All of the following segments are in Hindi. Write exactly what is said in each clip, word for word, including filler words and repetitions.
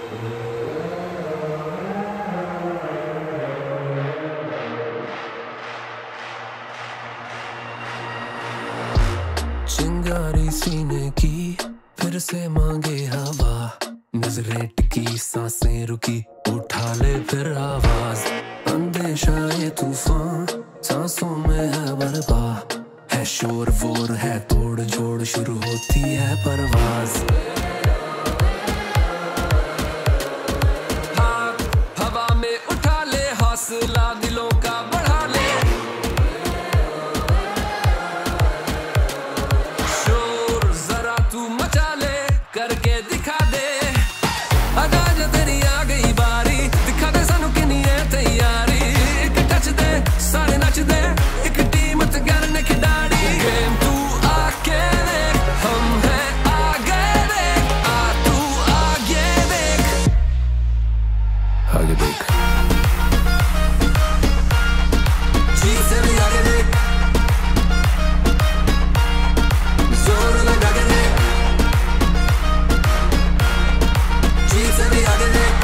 चिंगारी सीने की फिर से मांगे हवा, नजरें टिकी सांसें रुकी, उठा ले फिर आवाज। अंदेशा ये तूफान सांसों में है बरपा, है शोर वोर है तोड़ जोड़, शुरू होती है परवाज। हाँ, हवा में उठा ले हौसला दिलों का बढ़ा ले, शोर जरा तू मचा ले, करके दिखा दे। आजा जा तेरी आ गई बारी, दिखा दे सानू किन्नी है तैयारी। एक टच दे सारे नच दे, एक टीम together ने खिडारी। गेम तू आके देख, हम हैं आगे देख, आ तू आगे देख, आगे देख, जीत से भी आगे देख, जोर लगा के देख, जीत से भी आगे देख,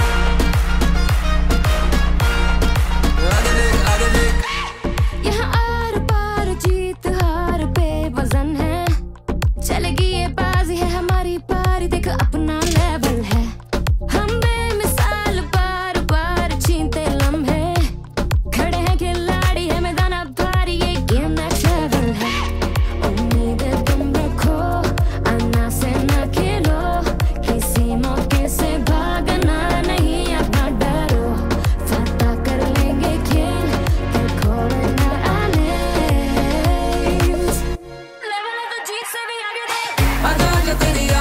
आगे देख, आगे देख। यहाँ आर पार जीत हार बेवजन है, चलेगी ये बाजी है हमारी पारी, देख अपना लेवल है। हम बेमिसाल बार बार छीनते लम्हे, खड़े हैं खिलाड़ी है मैदान अब भारी, ये गेम नेक्स्ट लेवल है। उम्मीदें तुम रखो, अन्ना से ना खेलो, किसी मौके से भागना नहीं अब ना डरो, फतह कर लेंगे खेल, फिर खोए ना आने। लेवल है तो जीत से भी आगे देख। आजा जा तेरी